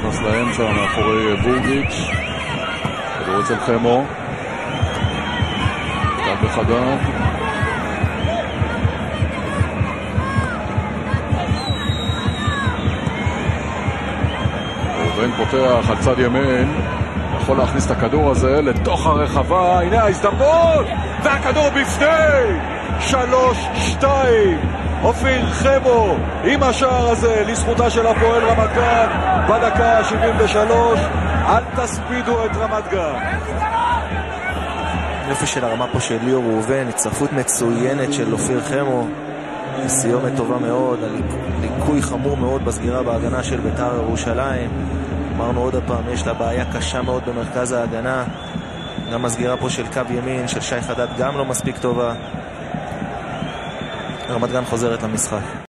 נכנס לאמצע מאחורי בורגיץ'. כדור אצל חמו. קל בחדה. ראובן פותח על צד ימין. יכול להכניס את הכדור הזה לתוך הרחבה. הנה ההזדמנות! והכדור בפני! 3-2. אופיר חמו עם השער הזה לזכותה של הפועל רמת גן בדקה 73. אל תספידו את רמת גן. יופי של הרמה פה של ליאור ראובן, הצטרפות מצוינת של אופיר חמו, סיומת טובה מאוד, ליקוי חמור מאוד בסגירה בהגנה של בית"ר ירושלים. אמרנו עוד הפעם, יש לה בעיה קשה מאוד במרכז ההגנה, גם הסגירה פה של קו ימין של שי חדד גם לא מספיק טובה. רמת גן חוזרת למשחק.